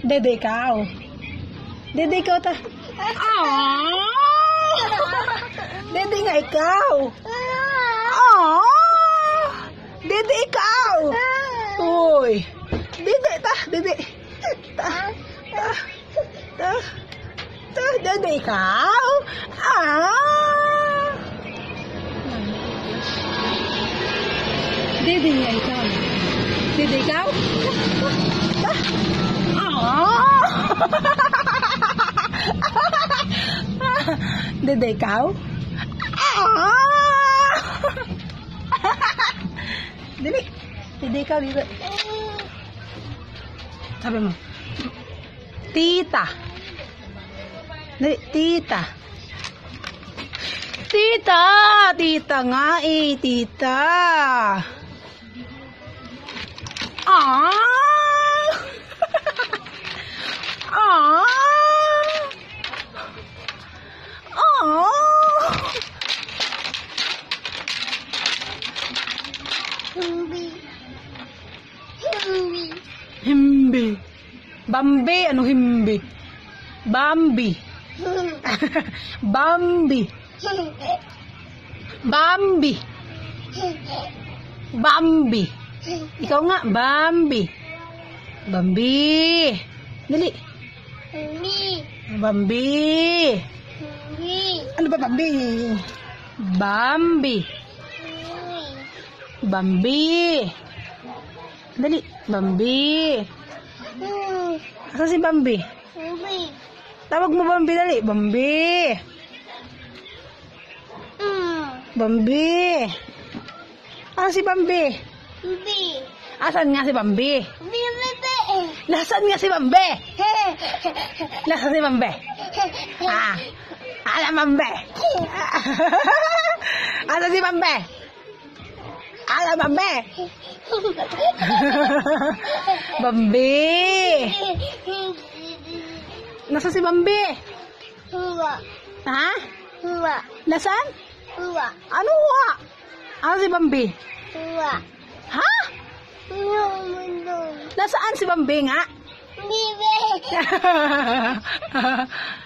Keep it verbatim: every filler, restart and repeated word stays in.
Dede ikaw. Dede ikaw ta. Ah! Dede nga ikaw. Ah! Dede ikaw. Uy. Dede ta, dede. Ta. Ta. Ta. Ta, dede ikaw. Ah! Dede nga ikaw. Dede ikaw. Ta. Ah! Dede ikaw? Ah! Dede, dede ikaw dito. Sabi mo. Tita. Dede, tita. Tita, tita nga eh, tita. Ah! Ah! Ah! Himbi. Himbi. Himbi. Bambi, ano himbi? Bambi. Bambi. Bambi. Bambi. Ikaw nga, Bambi. Bambi. Dali. Himbi. Bambi. Himbi. Ano ba Bambi? Bambi. Bambi. Dali. Bambi. Asa si Bambi? Himbi. Tawag mo Bambi dali. Bambi. Bambi. Asa si Bambi? Himbi. Asan nga si Bambi? Bibebe. Nasaan nga si Bambi? Nasaan si Bambi? Ah. Ala Bambi. Asa si Bambi? Ala Bambi. Bambi. Nasa si Bambi? Huwa. Ha? Huwa. Nasaan? Huwa. Ano huwa? Ano si Bambi? Huwa. Ha? Huwa mundo. Nasaan si Bambi nga? Bibe.